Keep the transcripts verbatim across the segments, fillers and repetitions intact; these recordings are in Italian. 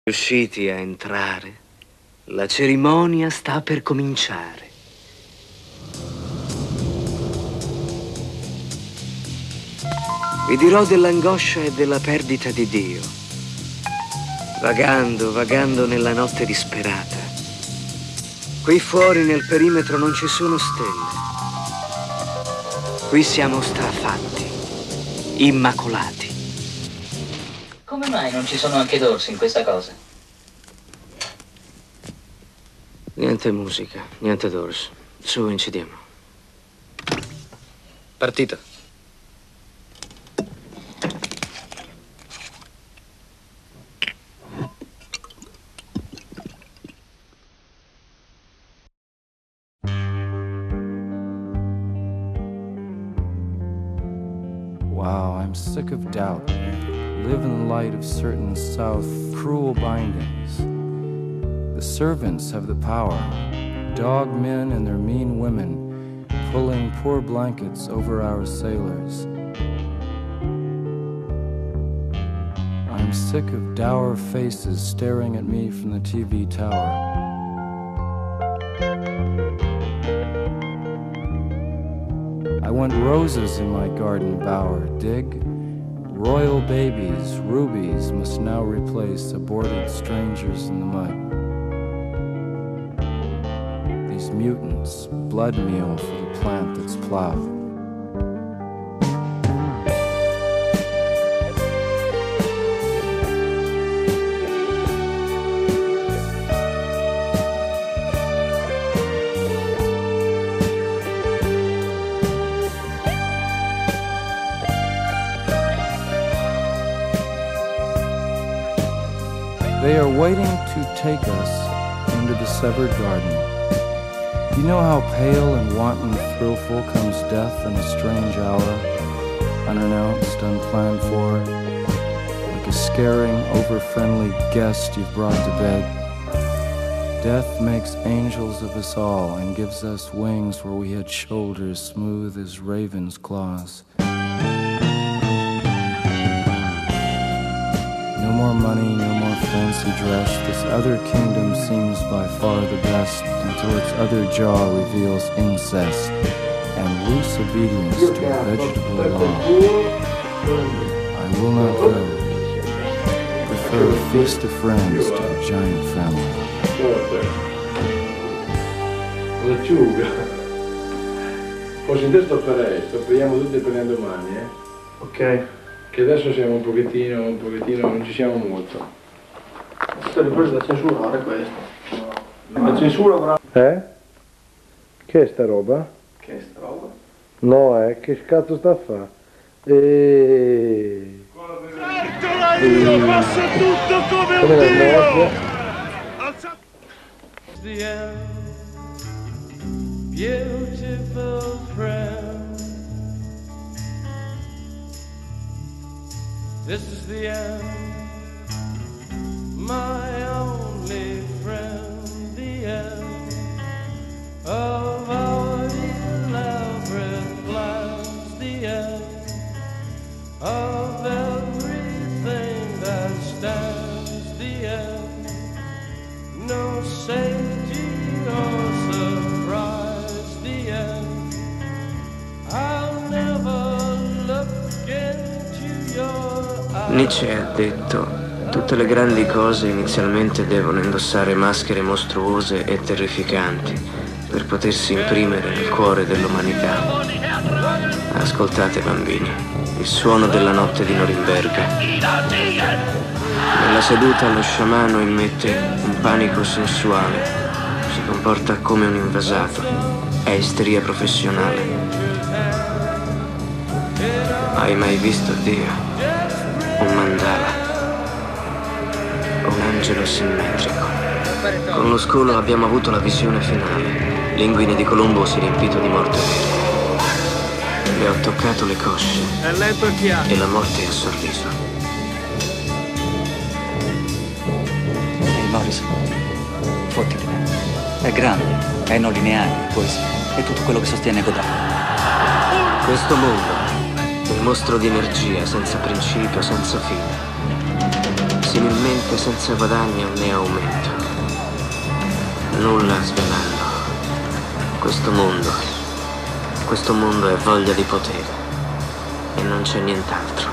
Riusciti a entrare, la cerimonia sta per cominciare. Vi dirò dell'angoscia e della perdita di Dio. Vagando, vagando nella notte disperata. Qui fuori nel perimetro non ci sono stelle. Qui siamo strafatti, immacolati. Come mai non ci sono anche dorsi in questa cosa? Niente musica, niente Doors. Su, incidiamo. Partito. Wow, I'm sick of doubt. Live in the light of certain South cruel bindings. The servants have the power, dog men and their mean women, pulling poor blankets over our sailors. I'm sick of dour faces staring at me from the T V tower. I want roses in my garden bower, dig? Royal babies, rubies, must now replace aborted strangers in the mud. These mutants, blood meal for the plant that's plowed. They are waiting to take us into the severed garden. You know how pale and wanton thrillful comes death in a strange hour, unannounced, unplanned for, like a scaring, over-friendly guest you've brought to bed. Death makes angels of us all and gives us wings where we had shoulders smooth as ravens' claws. No more money, no more fancy dress. This other kingdom seems by far the best, until its other jaw reveals incest and loose obedience to a vegetable law. I will not go. Prefer a feast of friends to a giant family. L'acciuga. Fossi in te sto farei, sto prendiamo tutti per le domani, eh? Ok. Che adesso siamo un pochettino, un pochettino, non ci siamo molto. Questa è ripresa da censurare questo. La censura avrà... Eh? Che è sta roba? Che è sta roba? No, eh, che cazzo sta a fa? E... Eccola io, faccio tutto come un dio! The end, beautiful friend. This is the end, my only friend, the end of our elaborate plans, the end of everything that stands, the end, no safety or surprise, the end, I'll never look into your Nietzsche ha detto: tutte le grandi cose inizialmente devono indossare maschere mostruose e terrificanti per potersi imprimere nel cuore dell'umanità. Ascoltate bambini, il suono della notte di Norimberga. Nella seduta lo sciamano immette un panico sensuale, si comporta come un invasato, è isteria professionale. Hai mai visto Dio? Un mandala, un angelo simmetrico. Con lo scolo abbiamo avuto la visione finale. L'inguine di Colombo si è riempito di morte vera. Le ho toccato le cosce e la morte ha sorriso. Ehi Morris, fottitene. È grande, è non lineare, poesia. È tutto quello che sostiene Godard. Questo mondo, il mostro di energia senza principio, senza fine, similmente che senza guadagno né aumento, nulla svelando. Questo mondo, questo mondo è voglia di potere e non c'è nient'altro.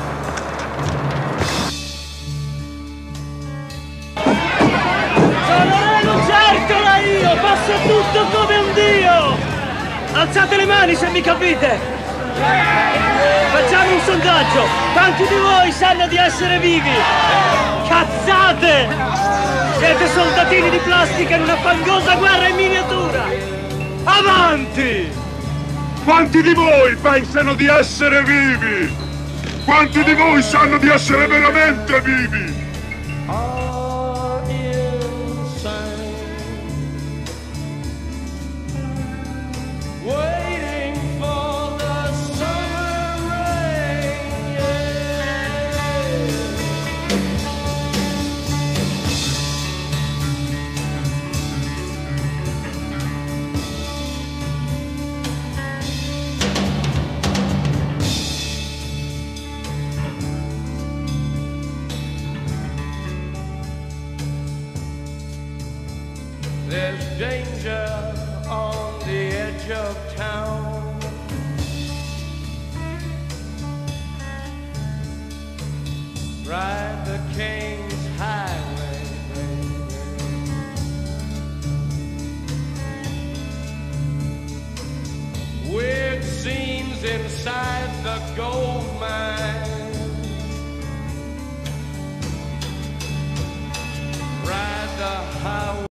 Sono Reno Certola io, posso tutto come un dio! Alzate le mani se mi capite! Facciamo un sondaggio, quanti di voi sanno di essere vivi? Cazzate! Siete soldatini di plastica in una fangosa guerra in miniatura! Avanti! Quanti di voi pensano di essere vivi? Quanti di voi sanno di essere veramente vivi? There's danger on the edge of town. Ride the King's Highway, baby. Weird scenes inside the gold mine.